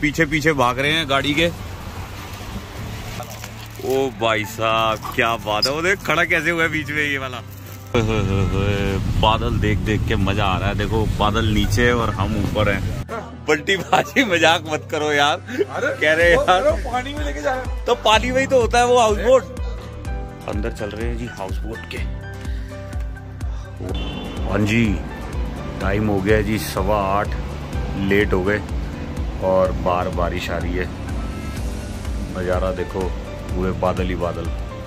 पीछे पीछे भाग रहे हैं गाड़ी के। ओ भाई साहब क्या बात है, वो देख खड़ा कैसे हुआ है बीच में ये वाला। बादल देख देख के मजा आ रहा है। देखो बादल नीचे और हम ऊपर हैं। बल्टी बाजी मजाक मत करो यार। कह रहे यार पानी में लेके जा रहे हैं। तो पानी में ही तो होता है वो हाउस बोट। अंदर चल रहे हैं जी हाउस बोट के। हाँ जी टाइम हो गया जी 8:15, लेट हो गए और बाहर बारिश आ रही है। नज़ारा देखो पूरे बादल ही बादल।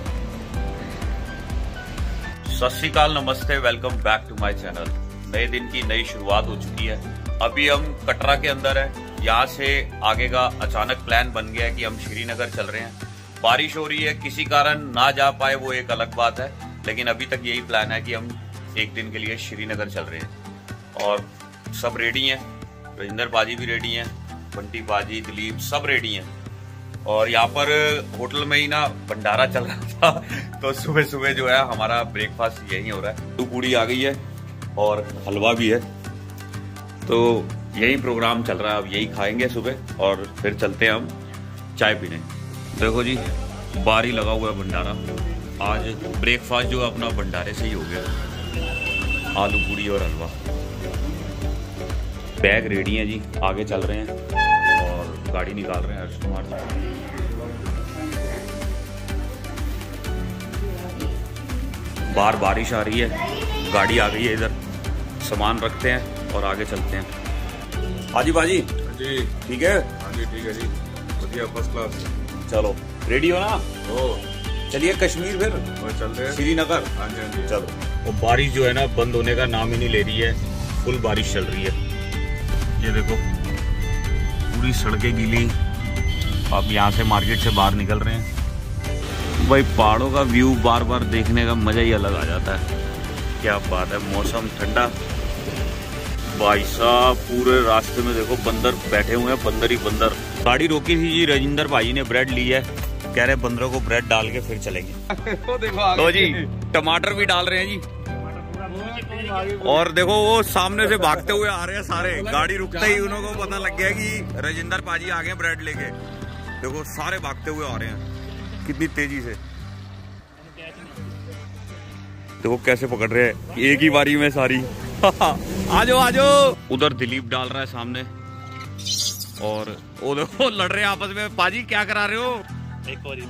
सत श्री अकाल, नमस्ते, welcome back to my channel. नए दिन की नई शुरुआत हो चुकी है। अभी हम कटरा के अंदर है। यहाँ से आगे का अचानक प्लान बन गया है कि हम श्रीनगर चल रहे हैं। बारिश हो रही है, किसी कारण ना जा पाए वो एक अलग बात है, लेकिन अभी तक यही प्लान है कि हम एक दिन के लिए श्रीनगर चल रहे हैं। और सब रेडी हैं, रजिंदर बाजी भी रेडी हैं, बंटी बाजी, दिलीप सब रेडी हैं। और यहाँ पर होटल में ही ना भंडारा चल रहा था, तो सुबह सुबह जो है हमारा ब्रेकफास्ट यही हो रहा है। दो पूड़ी आ गई है और हलवा भी है, तो यही प्रोग्राम चल रहा है। अब यही खाएंगे सुबह और फिर चलते हैं हम चाय पीने। देखो जी बारी लगा हुआ है भंडारा। आज ब्रेकफास्ट जो है अपना भंडारे से ही हो गया। आलू पूड़ी और हलवा। बैग रेडी है जी, आगे चल रहे हैं और गाड़ी निकाल रहे हैं हर्ष कुमार जी। बाहर बारिश आ रही है, गाड़ी आ गई है इधर। सामान रखते हैं और आगे चलते हैं। हाजी बाजी जी ठीक है। हाँ जी ठीक है जी, बढ़िया फर्स्ट क्लास। चलो रेडी हो ना? ओ चलिए कश्मीर फिर चलते हैं श्रीनगर। हाँ जी हाँ जी। चलो। वो बारिश जो है ना बंद होने का नाम ही नहीं ले रही है, फुल बारिश चल रही है। ये देखो पूरी सड़कें गीली। अब यहाँ से मार्केट से बाहर निकल रहे हैं। भाई पहाड़ों का व्यू बार बार देखने का मजा ही अलग आ जाता है। क्या बात है, मौसम ठंडा। भाई साहब पूरे रास्ते में देखो बंदर बैठे हुए हैं, बंदर ही बंदर। गाड़ी रोकी थी जी, रजिंदर भाई ने ब्रेड ली है, कह रहे बंदरों को ब्रेड डाल के फिर चलेंगे। तो जी टमाटर भी डाल रहे हैं जी। और देखो वो सामने से भागते हुए आ रहे हैं सारे। गाड़ी रुकते ही उनको पता लग गया कि रजिंदर पाजी आ गए ब्रेड लेके। देखो सारे भागते हुए आ रहे हैं कितनी तेजी से। देखो कैसे पकड़ रहे हैं एक ही बारी में सारी। आजो आजो। उधर दिलीप डाल रहा है सामने और वो देखो लड़ रहे हैं आपस में। पाजी क्या करा रहे हो? एक और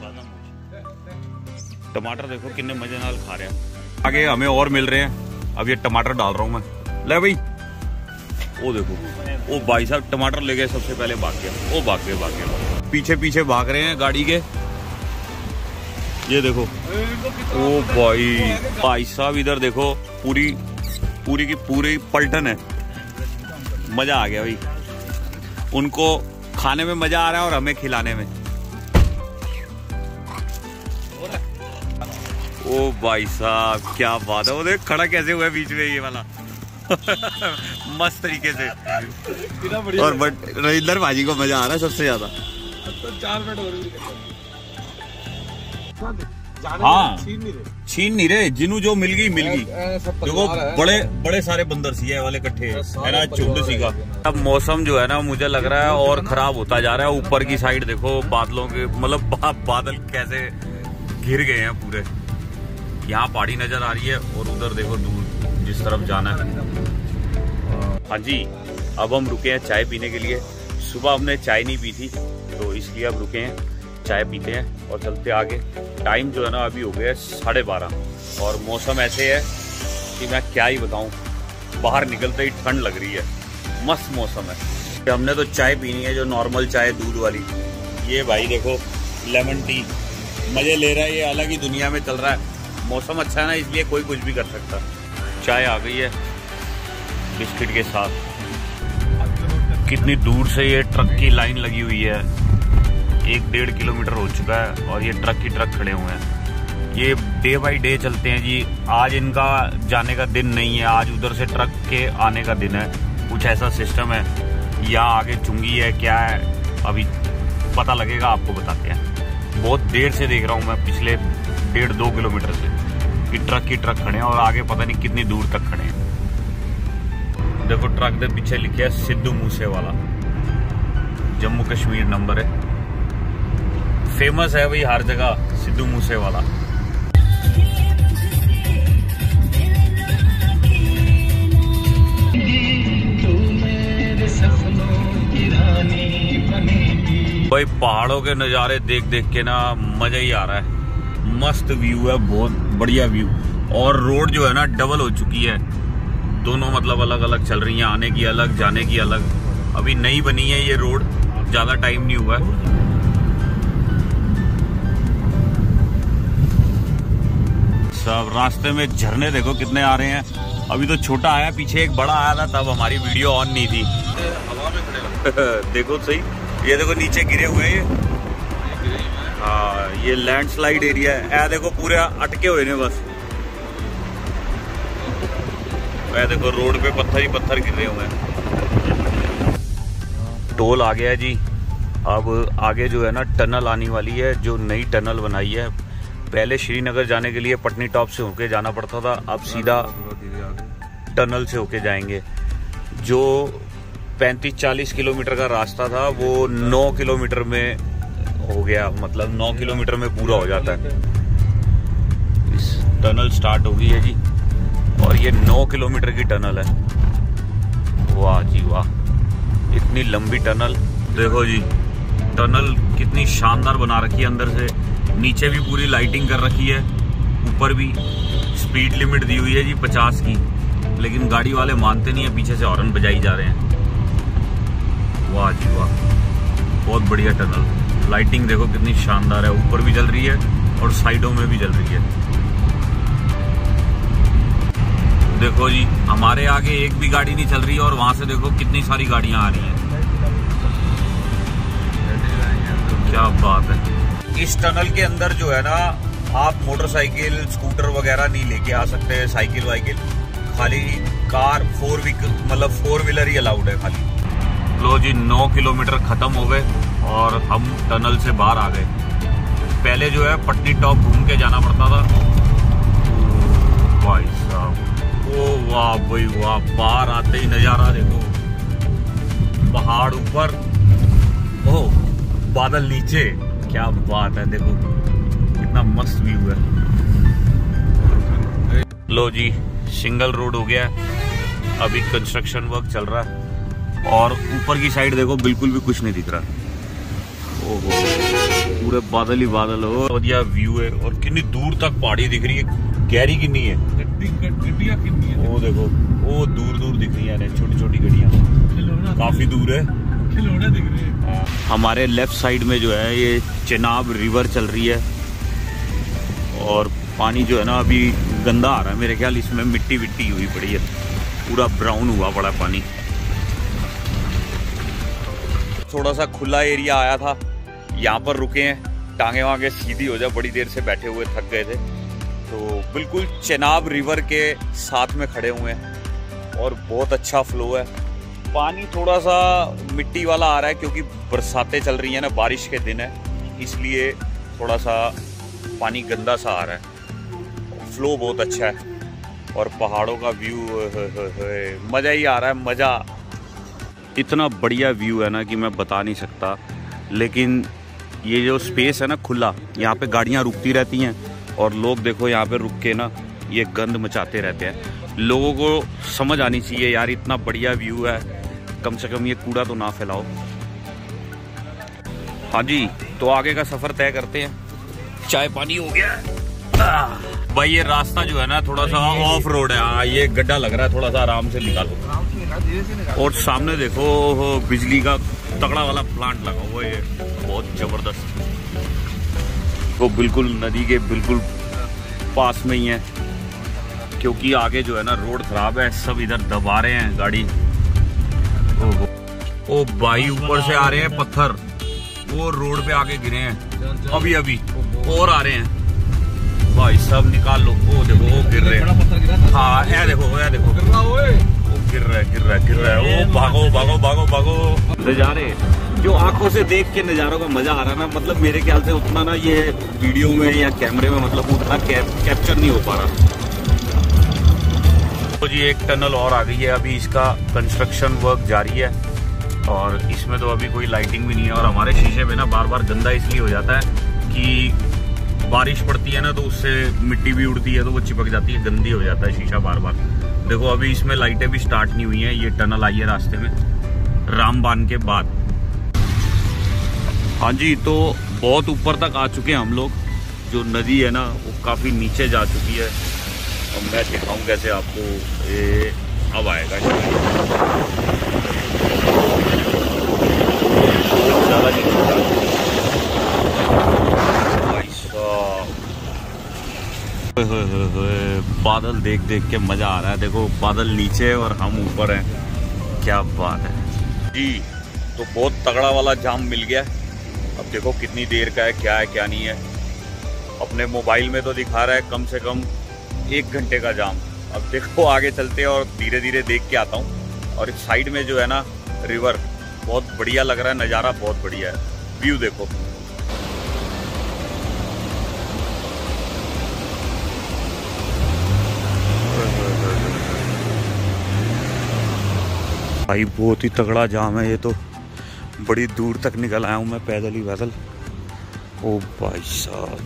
टमाटर देखो कितने मजे नाल खा रहे हैं। आगे हमें और मिल रहे हैं। अब ये टमाटर डाल रहा हूँ मैं। ले भाई वो देखो वो भाई साहब टमाटर ले गए, सबसे पहले भाग गया। वो भाग गए पीछे पीछे भाग रहे हैं गाड़ी के। ये देखो ओ भाई साहब इधर देखो पूरी की पूरी पलटन है। मजा आ गया भाई, उनको खाने में मजा आ रहा है और हमें खिलाने में। ओ भाई साहब क्या बात है, वो देख खड़ा कैसे हुआ है बीच में ये वाला। मस्त तरीके से। और रजिंदर भाजी को मजा आ रहा है सबसे ज्यादा। तो 4 मिनट और हाँ छीन नहीं रहे, जिन्हों जो मिल गई देखो बड़े बड़े सारे बंदर सी है वाले इकट्ठे है ना, झुंड सी का। अब मौसम जो है ना मुझे लग रहा है और खराब होता जा रहा है। ऊपर की साइड देखो बादलों के मतलब बादल कैसे घिर गए हैं पूरे। यहाँ पहाड़ी नजर आ रही है और उधर देखो दूर जिस तरफ जाना है। हाँ जी अब हम रुके हैं चाय पीने के लिए। सुबह हमने चाय नहीं पी थी तो इसलिए अब रुके हैं, चाय पीते हैं और चलते आगे। टाइम जो है ना अभी हो गया 12:30 और मौसम ऐसे है कि मैं क्या ही बताऊं। बाहर निकलते ही ठंड लग रही है, मस्त मौसम है। हमने तो चाय पीनी है जो नॉर्मल चाय दूध वाली। ये भाई देखो लेमन टी मजे ले रहा है, ये अलग ही दुनिया में चल रहा है। मौसम अच्छा है ना इसलिए कोई कुछ भी कर सकता। चाय आ गई है बिस्किट के साथ। कितनी दूर से ये ट्रक की लाइन लगी हुई है, 1-1.5 किलोमीटर हो चुका है और ये ट्रक ही ट्रक खड़े हुए हैं। ये डे बाई डे चलते हैं जी। आज इनका जाने का दिन नहीं है, आज उधर से ट्रक के आने का दिन है। कुछ ऐसा सिस्टम है। यहाँ आगे चुंगी है क्या है अभी पता लगेगा, आपको बताते हैं। बहुत देर से देख रहा हूँ मैं, पिछले 1.5-2 किलोमीटर से कि ट्रक ही ट्रक खड़े हैं और आगे पता नहीं कितनी दूर तक खड़े हैं। देखो ट्रक के पीछे लिखे है सिद्धू मूसे वाला। जम्मू कश्मीर नंबर है। फेमस है भाई हर जगह सिद्धू मूसे वाला। भाई पहाड़ों के नज़ारे देख देख के ना मजा ही आ रहा है। मस्त व्यू है, बहुत बढ़िया व्यू। और रोड जो है ना डबल हो चुकी है, दोनों मतलब अलग अलग चल रही हैं, आने की अलग जाने की अलग। अभी नई बनी है ये रोड, ज्यादा टाइम नहीं हुआ है। सब रास्ते में झरने देखो कितने आ रहे हैं। अभी तो छोटा आया, पीछे एक बड़ा आया था तब हमारी वीडियो ऑन नहीं थी। हवा में खड़े देखो सही, ये देखो नीचे गिरे हुए हैं ये। हाँ ये लैंडस्लाइड एरिया है। ऐ देखो पूरे अटके हुए ने बस। ऐ देखो रोड पे पत्थर ही पत्थर गिरे हुए हैं। टोल आ गया जी। अब आगे जो है ना टनल आने वाली है, जो नई टनल बनाई है। पहले श्रीनगर जाने के लिए पटनी टॉप से होके जाना पड़ता था, अब सीधा टनल से होके जाएंगे। जो 35-40 किलोमीटर का रास्ता था वो 9 किलोमीटर में हो गया, मतलब 9 किलोमीटर में पूरा हो जाता है। इस टनल स्टार्ट हो गई है जी, और ये 9 किलोमीटर की टनल है। वाह जी वाह, इतनी लंबी टनल। देखो जी टनल कितनी शानदार बना रखी है अंदर से। नीचे भी पूरी लाइटिंग कर रखी है, ऊपर भी स्पीड लिमिट दी हुई है जी 50 की, लेकिन गाड़ी वाले मानते नहीं है, पीछे से हॉर्न बजाई जा रहे हैं। वाह जी वाह, बहुत बढ़िया टनल। लाइटिंग देखो कितनी शानदार है, ऊपर भी जल रही है और साइडों में भी जल रही है। देखो जी हमारे आगे एक भी गाड़ी नहीं चल रही है, और वहां से देखो कितनी सारी गाड़ियां आ रही हैं। क्या बात है। इस टनल के अंदर जो है ना आप मोटरसाइकिल स्कूटर वगैरह नहीं लेके आ सकते, साइकिल वाइकिल, खाली कार मतलब 4 व्हीलर ही अलाउड है खाली। लो जी 9 किलोमीटर खत्म हो गए और हम टनल से बाहर आ गए। पहले जो है पटनी टॉप घूम के जाना पड़ता था। भाई साहब, ओ वाह भाई वाह, बाहर आते ही नजारा देखो, पहाड़ ऊपर, ओ बादल नीचे, क्या बात है। देखो कितना मस्त व्यू है। लो जी सिंगल रोड हो गया, अभी कंस्ट्रक्शन वर्क चल रहा है, और ऊपर की साइड देखो बिल्कुल भी कुछ नहीं दिख रहा। ओहो पूरे बादल ही बादल हो, बढ़िया व्यू है। और कितनी दूर तक पहाड़ी दिख रही है, गहरी कितनी है, वो देखो वो दूर दूर दिख रही है, छोटी छोटी गड्डियां काफी दूर है, दिख रही है। हमारे लेफ्ट साइड में जो है ये चेनाब रिवर चल रही है, और पानी जो है ना अभी गंदा आ रहा है, मेरे ख्याल इसमें मिट्टी विट्टी हुई पड़ी है, पूरा ब्राउन हुआ पड़ा पानी। थोड़ा सा खुला एरिया आया था, यहाँ पर रुके हैं, टांगे वांगे सीधी हो जाए, बड़ी देर से बैठे हुए थक गए थे, तो बिल्कुल चेनाब रिवर के साथ में खड़े हुए हैं, और बहुत अच्छा फ्लो है। पानी थोड़ा सा मिट्टी वाला आ रहा है क्योंकि बरसातें चल रही हैं ना, बारिश के दिन है, इसलिए थोड़ा सा पानी गंदा सा आ रहा है। फ्लो बहुत अच्छा है, और पहाड़ों का व्यू मज़ा ही आ रहा है, मज़ा। इतना बढ़िया व्यू है ना कि मैं बता नहीं सकता। लेकिन ये जो स्पेस है ना खुला, यहाँ पे गाड़ियाँ रुकती रहती हैं, और लोग देखो यहाँ पे रुक के ना ये गंद मचाते रहते हैं। लोगों को समझ आनी चाहिए यार, इतना बढ़िया व्यू है, कम से कम ये कूड़ा तो ना फैलाओ। हाँ जी, तो आगे का सफर तय करते हैं। चाय पानी हो गया भाई। ये रास्ता जो है ना थोड़ा सा ऑफ रोड है। हाँ ये गड्ढा लग रहा है, थोड़ा सा आराम से निकालो। और सामने देखो बिजली का तगड़ा वाला प्लांट लगा हुआ है, ये बहुत जबरदस्त। वो बिल्कुल नदी के बिल्कुल पास में ही है, क्योंकि आगे जो है ना रोड खराब है, सब इधर दबा रहे हैं गाड़ी। ओ भाई ऊपर से आ रहे हैं पत्थर, वो रोड पे आके गिरे हैं अभी अभी, और आ रहे हैं भाई साहब, निकाल लो। वो देखो वो गिर रहे हैं। हाँ ये देखो वो गिर रहा है। ओ भागो भागो भागो भागो। नजारे जो आंखों से देख के नजारों का मजा आ रहा है ना, मतलब मेरे ख्याल से उतना ना ये वीडियो में या कैमरे में मतलब उतना कैप्चर नहीं हो पा रहा। तो जी एक टनल और आ गई है, अभी इसका कंस्ट्रक्शन वर्क जारी है, और इसमें तो अभी कोई लाइटिंग भी नहीं है। और हमारे शीशे पे ना बार बार गंदा इसलिए हो जाता है कि बारिश पड़ती है ना तो उससे मिट्टी भी उड़ती है तो वो चिपक जाती है, गंदी हो जाता है शीशा बार बार। देखो अभी इसमें लाइटें भी स्टार्ट नहीं हुई हैं। ये टनल आई है रास्ते में रामबान के बाद। हाँ जी, तो बहुत ऊपर तक आ चुके हैं हम लोग। जो नदी है ना वो काफ़ी नीचे जा चुकी है। और मैं दिखाऊँ कैसे आपको, ये अब आएगा ज़्यादा नीचे। बादल देख देख के मजा आ रहा है। देखो बादल नीचे और हम ऊपर हैं, क्या बात है जी। तो बहुत तगड़ा वाला जाम मिल गया। अब देखो कितनी देर का है, क्या है क्या नहीं है। अपने मोबाइल में तो दिखा रहा है कम से कम 1 घंटे का जाम। अब देखो आगे चलते हैं और धीरे धीरे देख के आता हूँ। और इस साइड में जो है ना रिवर, बहुत बढ़िया लग रहा है, नज़ारा बहुत बढ़िया है। व्यू देखो भाई, बहुत ही तगड़ा जाम है ये तो। बड़ी दूर तक निकल आया हूँ मैं पैदल ही पैदल। ओ भाई साहब,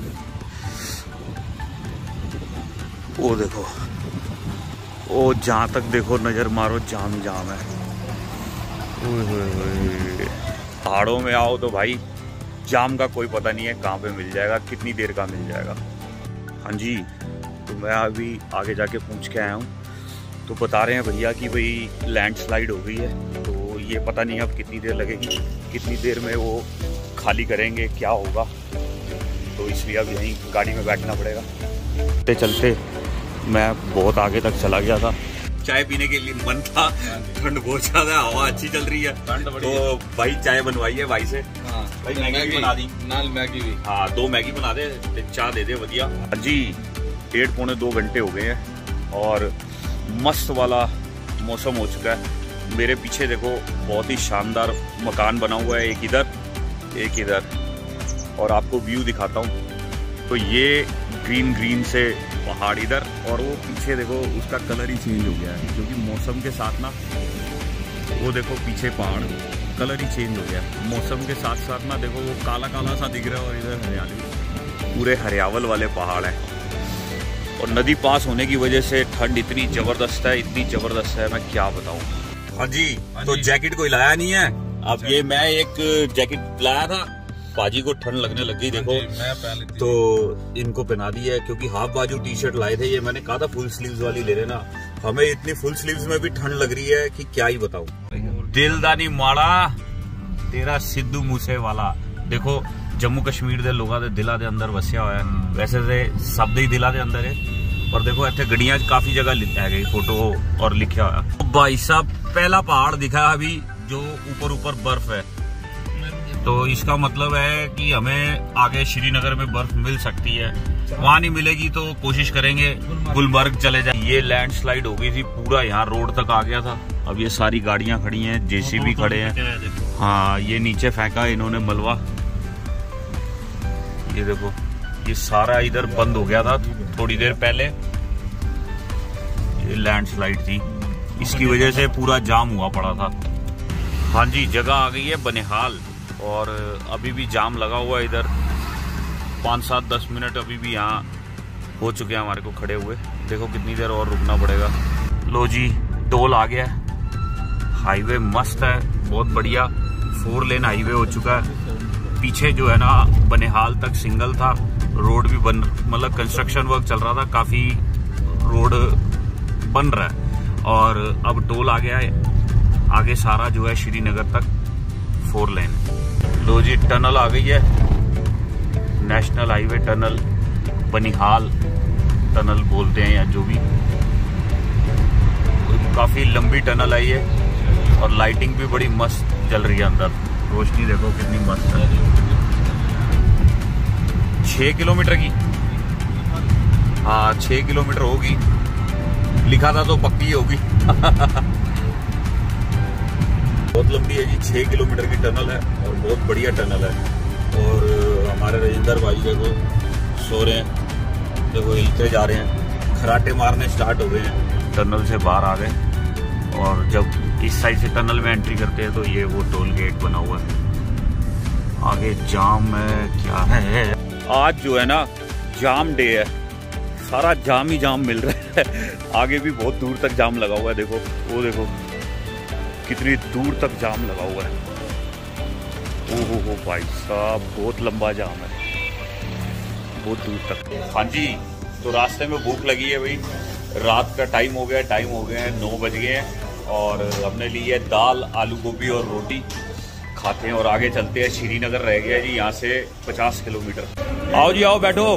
वो देखो, ओ जहाँ तक देखो नज़र मारो जाम ही जाम है। पहाड़ों में आओ तो भाई जाम का कोई पता नहीं है कहाँ पे मिल जाएगा, कितनी देर का मिल जाएगा। हाँ जी, तो मैं अभी आगे जाके पूछ के आया हूँ तो बता रहे हैं भैया कि भाई लैंडस्लाइड हो गई है। तो ये पता नहीं अब कितनी देर लगेगी, कितनी देर में वो खाली करेंगे, क्या होगा। तो इसलिए अब यहीं गाड़ी में बैठना पड़ेगा। चलते चलते मैं बहुत आगे तक चला गया था। चाय पीने के लिए मन था, ठंड बहुत ज़्यादा, हवा अच्छी चल रही है तो भाई चाय बनवाई है भाई से। भाई मैगी भी बना दी, नाल मैगी भी। हाँ 2 मैगी बना दे, चाय दे दे बढ़िया। जी 1.5 पौने 2 घंटे हो गए हैं और मस्त वाला मौसम हो चुका है। मेरे पीछे देखो बहुत ही शानदार मकान बना हुआ है, एक इधर और आपको व्यू दिखाता हूँ। तो ये ग्रीन ग्रीन से पहाड़ इधर, और वो पीछे देखो उसका कलर ही चेंज हो गया है क्योंकि मौसम के साथ ना, वो देखो पीछे पहाड़ कलर ही चेंज हो गया मौसम के साथ साथ ना। देखो वो काला काला सा दिख रहा है और इधर हरियाली, पूरे हरियावल वाले पहाड़ हैं। और नदी पास होने की वजह से ठंड इतनी जबरदस्त है, मैं क्या बताऊं। हाँ जी, तो जैकेट कोई लाया नहीं है। अब ये मैं एक जैकेट लाया था, बाजी को ठंड लगने लगी देखो, तो इनको पहना दी है क्योंकि हाफ बाजू टी शर्ट लाए थे। ये मैंने कहा था फुल स्लीव्स वाली ले लेना, हमें इतनी फुल स्लीव्स में भी ठंड लग रही है कि क्या ही बताऊं। दिलदानी माड़ा तेरा सिद्धू मूसे वाला। देखो जम्मू कश्मीर के लोगों के दिलों के अंदर वसिया हुआ है, वैसे तो सब ही दिलों के अंदर है, पर देखो इतने गड्डियां काफी जगह है फोटो और लिखा हुआ। भाई साहब पहला पहाड़ दिखा अभी जो ऊपर बर्फ है, तो इसका मतलब है कि हमें आगे श्रीनगर में बर्फ मिल सकती है। वहां नहीं मिलेगी तो कोशिश करेंगे गुलमर्ग चले जाए। ये लैंडस्लाइड हो गई थी, पूरा यहाँ रोड तक आ गया था। अब ये सारी गाड़ियां खड़ी हैं, जेसीबी खड़े हैं। हाँ ये नीचे फेंका इन्होंने मलबा, ये देखो ये सारा इधर बंद हो गया था थोड़ी देर पहले। ये लैंडस्लाइड थी, इसकी वजह से पूरा जाम हुआ पड़ा था। हाँ जी, जगह आ गई है बनिहाल और अभी भी जाम लगा हुआ है इधर। 5, 7, 10 मिनट अभी भी यहाँ हो चुके हैं हमारे को खड़े हुए। देखो कितनी देर और रुकना पड़ेगा। लो जी टोल आ गया। हाईवे मस्त है, बहुत बढ़िया 4 लेन हाईवे हो चुका है। पीछे जो है ना बनिहाल तक सिंगल था, रोड भी बन, मतलब कंस्ट्रक्शन वर्क चल रहा था, काफी रोड बन रहा है। और अब टोल आ गया है, आगे सारा जो है श्रीनगर तक 4 लेन। लो जी टनल आ गई है, national highway tunnel, Banihal tunnel बोलते हैं या जो भी। काफी लंबी टनल है ये और लाइटिंग भी बड़ी मस्त चल रही है अंदर। रोशनी देखो कितनी मस्त है। 6 किलोमीटर की, हाँ 6 किलोमीटर होगी, लिखा था तो पक्की होगी। बहुत लंबी है जी, 6 किलोमीटर की टनल है और बहुत बढ़िया टनल है। और हमारे राजेंद्र भाई देखो सो रहे हैं, देखो हिलते जा रहे हैं, खराटे मारने स्टार्ट हो गए हैं। टनल से बाहर आ गए और जब इस साइड से टनल में एंट्री करते हैं तो ये वो टोल गेट बना हुआ है। आगे जाम है, क्या है आज जो है ना जाम डे है, सारा जाम ही जाम मिल रहा है। आगे भी बहुत दूर तक जाम लगा हुआ है, देखो वो देखो कितनी दूर तक जाम लगा हुआ है। ओहो भाई साहब बहुत लंबा जाम है, बहुत दूर तक। हाँ जी, तो रास्ते में भूख लगी है भाई, रात का टाइम हो गया, 9 बज गए हैं और हमने ली है दाल, आलू गोभी और रोटी, खाते हैं और आगे चलते हैं। श्रीनगर रह गया जी यहाँ से 50 किलोमीटर। आओ जी आओ, बैठो।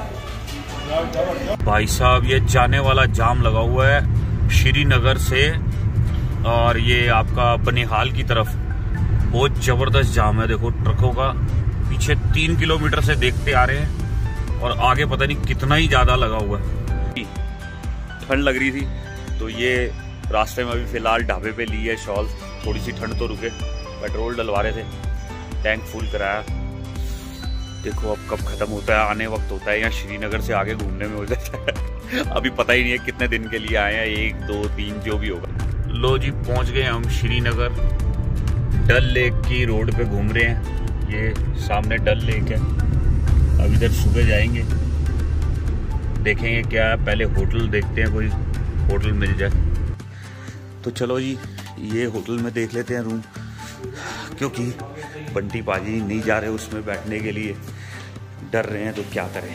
भाई साहब ये जाने वाला जाम लगा हुआ है श्रीनगर से और ये आपका बनिहाल की तरफ, बहुत जबरदस्त जाम है। देखो ट्रकों का पीछे 3 किलोमीटर से देखते आ रहे हैं और आगे पता नहीं कितना ही ज्यादा लगा हुआ है। ठंड लग रही थी तो ये रास्ते में अभी फिलहाल ढाबे पे ली है शॉल, थोड़ी सी ठंड तो रुके। पेट्रोल डलवा रहे थे, टैंक फुल कराया। देखो अब कब खत्म होता है, आने वक्त होता है या श्रीनगर से आगे घूमने में हो जाता है। अभी पता ही नहीं है कितने दिन के लिए आए हैं, 1 2 3 जो भी होगा। लो जी पहुंच गए हम श्रीनगर, डल लेक की रोड पे घूम रहे हैं। ये सामने डल लेक है, अब इधर सुबह जाएंगे, देखेंगे क्या है। पहले होटल देखते हैं, कोई होटल मिल जाए तो चलो जी ये होटल में देख लेते हैं रूम, क्योंकि बंटी पाजी नहीं जा रहे उसमें बैठने के लिए, डर रहे हैं तो क्या करें।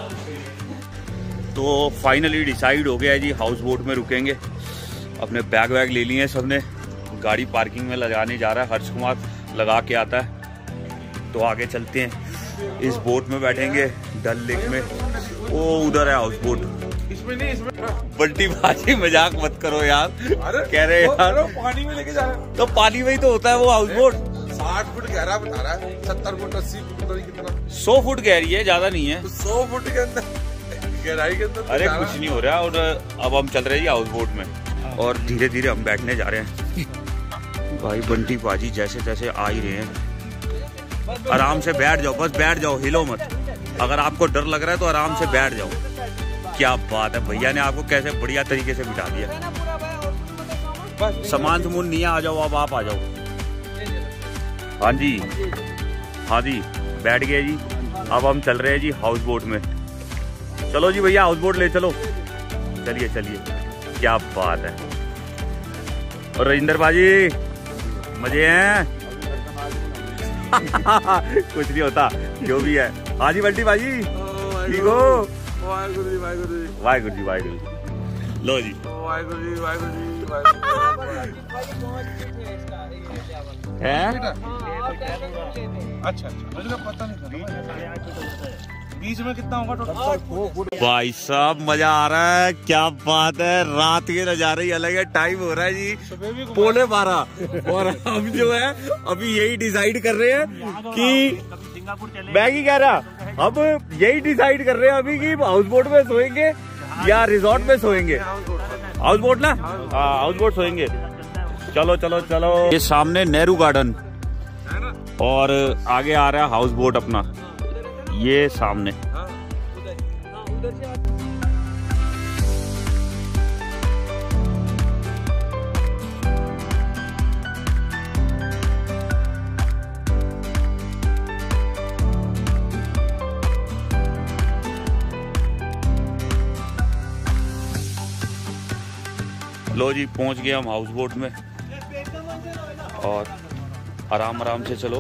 तो फाइनली डिसाइड हो गया है जी, हाउस बोट में रुकेंगे। अपने बैग वैग ले लिए हैं सबने, गाड़ी पार्किंग में लगाने जा रहा है हर्ष कुमार, लगा के आता है। तो आगे चलते हैं, इस बोट में बैठेंगे डल लेक में। वो उधर है हाउस बोट, इसमें नहीं, इसमें बंटी भाजी मजाक मत करो यार। अरे कह रहे यार पानी में लेके जा रहे हैं। तो पानी में ही तो होता है वो हाउस बोट। 60 फुट गहरा बता रहा है, 70 फुट 80 फुट कितना, 100 फुट गहरी है, ज्यादा नहीं है। तो 100 फुट के अंदर गहराई के अंदर अरे कुछ नहीं हो रहा। और अब हम चल रहे हैं हाउस बोट में और धीरे धीरे हम बैठने जा रहे हैं। भाई बंटी भाजी जैसे तैसे आ ही रहे हैं। आराम से बैठ जाओ, बस बैठ जाओ, हिलो मत। अगर आपको डर लग रहा है तो आराम से बैठ जाओ। क्या बात है, भैया ने आपको कैसे बढ़िया तरीके से बिठा दिया। सामान समून नहीं, आ जाओ अब आप आ जाओ। हाँ जी हाँ जी बैठ गए जी। अब हम चल रहे हैं जी हाउस बोट में। चलो जी भैया हाउस बोट ले चलो, चलिए चलिए। क्या बात है। और राजेंद्र भाजी मजे हैं। कुछ नहीं होता जो भी है। हाँ जी बंटी भाजी ठीक हो। वाहिगुरु जी वाहिगुरु जी वाहिगुरु जी वाहिगुरु। लो जी वाहिगुरु जी वाहिगुरु जी है। अच्छा मुझे तो पता नहीं था बीच में कितना होगा टोटल। भाई साहब मजा आ रहा है, क्या बात है। रात के नजारे ही अलग है। टाइम हो रहा है जी 12:15 और हम जो है अभी यही डिसाइड कर रहे हैं कि मैं ही कह रहा, अब यही डिसाइड कर रहे हैं अभी कि हाउस बोट में सोएंगे या रिजॉर्ट में सोएंगे। हाउस बोट ना, हाँ हाउस बोट सोएंगे। चलो चलो चलो। ये सामने नेहरू गार्डन और आगे आ रहा है हाउस बोट अपना, ये सामने। लो जी पहुंच गए हम हाउस बोट में और आराम आराम से चलो।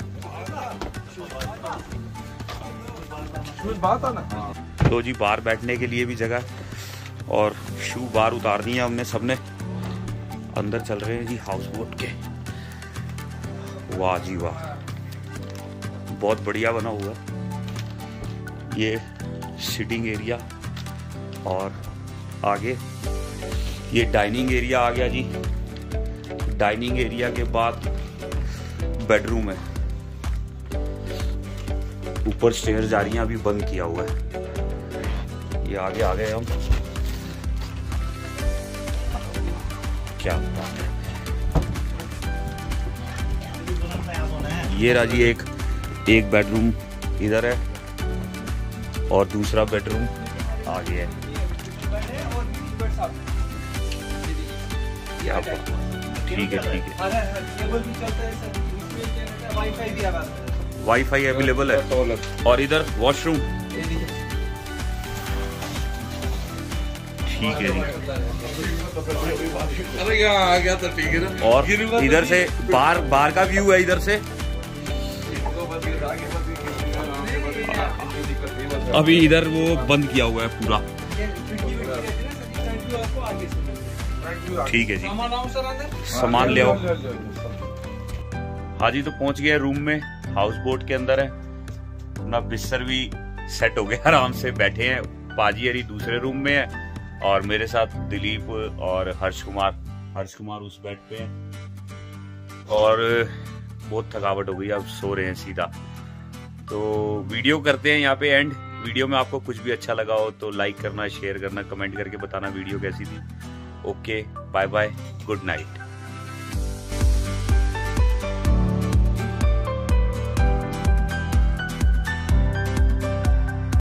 लो जी बाहर बैठने के लिए भी जगह और शू बाहर उतार दिए हमने सबने। अंदर चल रहे हैं जी हाउस बोट के। वाह जी वाह, बहुत बढ़िया बना हुआ है ये सिटिंग एरिया। और आगे ये डाइनिंग एरिया आ गया जी। डाइनिंग एरिया के बाद बेडरूम है। ऊपर स्टेयर जा रही हैं, अभी बंद किया हुआ है। ये आगे आ गए हम। क्या बात है। ये रहा जी एक बेडरूम इधर है और दूसरा बेडरूम आगे है। क्या ठीक है ठीक है। केबल भी चलता है सर, इसमें क्या रहता है, वाईफाई भी आ रहा है। वाईफाई अवेलेबल है। और इधर वॉशरूम, ठीक है जी। अरे यहाँ आ गया तो ठीक है ना। और इधर से बाहर का व्यू है इधर से। अभी इधर वो बंद किया हुआ है पूरा। ठीक है जी, सामान ले आओ। हाँ जी, तो पहुंच गए रूम में, हाउस बोट के अंदर है। अपना बिस्तर भी सेट हो गया, आराम से बैठे हैं। पाजी हरी दूसरे रूम में है और मेरे साथ दिलीप और हर्ष कुमार उस बेड पे हैं। और बहुत थकावट हो गई, अब सो रहे हैं सीधा। तो वीडियो करते हैं यहाँ पे एंड। वीडियो में आपको कुछ भी अच्छा लगा हो तो लाइक करना, शेयर करना, कमेंट करके बताना वीडियो कैसी थी। Okay, bye bye, good night.